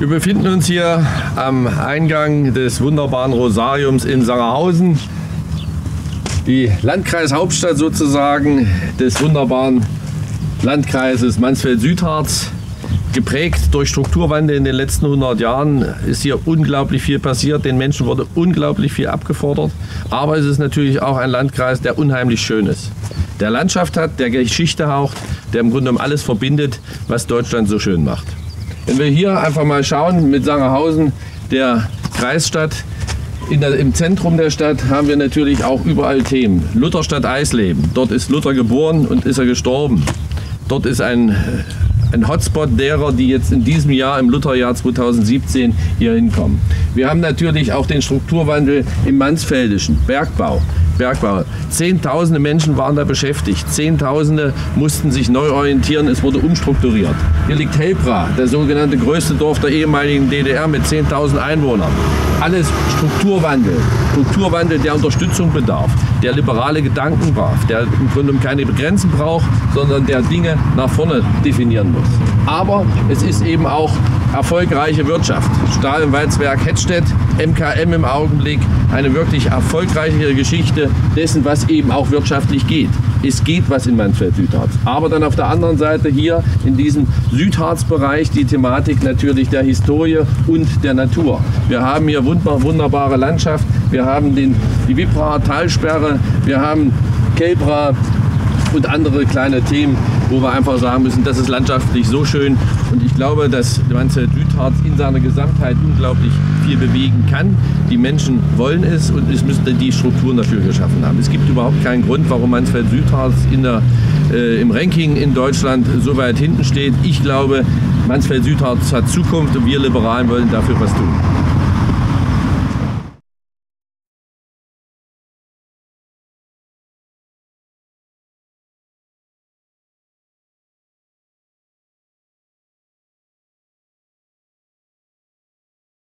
Wir befinden uns hier am Eingang des wunderbaren Rosariums in Sangerhausen. Die Landkreishauptstadt sozusagen des wunderbaren Landkreises Mansfeld-Südharz. Geprägt durch Strukturwandel in den letzten 100 Jahren ist hier unglaublich viel passiert. Den Menschen wurde unglaublich viel abgefordert. Aber es ist natürlich auch ein Landkreis, der unheimlich schön ist. Der Landschaft hat, der Geschichte haucht, der im Grunde genommen alles verbindet, was Deutschland so schön macht. Wenn wir hier einfach mal schauen mit Sangerhausen, der Kreisstadt, im Zentrum der Stadt haben wir natürlich auch überall Themen. Lutherstadt Eisleben, dort ist Luther geboren und ist er gestorben. Dort ist ein Hotspot derer, die jetzt in diesem Jahr, im Lutherjahr 2017, hier hinkommen. Wir haben natürlich auch den Strukturwandel im Mansfeldischen, Bergbau. Zehntausende Menschen waren da beschäftigt. Zehntausende mussten sich neu orientieren. Es wurde umstrukturiert. Hier liegt Helbra, der sogenannte größte Dorf der ehemaligen DDR mit 10.000 Einwohnern. Alles Strukturwandel. Strukturwandel, der Unterstützung bedarf, der liberale Gedanken braucht, der im Grunde keine Grenzen braucht, sondern der Dinge nach vorne definieren muss. Aber es ist eben auch erfolgreiche Wirtschaft. Stahl- und Walzwerk Hettstedt, MKM im Augenblick, eine wirklich erfolgreiche Geschichte dessen, was eben auch wirtschaftlich geht. Es geht was in Mansfeld-Südharz. Aber dann auf der anderen Seite hier in diesem Südharz-Bereich die Thematik natürlich der Historie und der Natur. Wir haben hier wunderbare Landschaft, wir haben die Wipraer Talsperre, wir haben Kelbra und andere kleine Themen, wo wir einfach sagen müssen, das ist landschaftlich so schön. Und ich glaube, dass Mansfeld-Südharz in seiner Gesamtheit unglaublich viel bewegen kann. Die Menschen wollen es und es müsste die Strukturen dafür geschaffen haben. Es gibt überhaupt keinen Grund, warum Mansfeld-Südharz im Ranking in Deutschland so weit hinten steht. Ich glaube, Mansfeld-Südharz hat Zukunft und wir Liberalen wollen dafür was tun.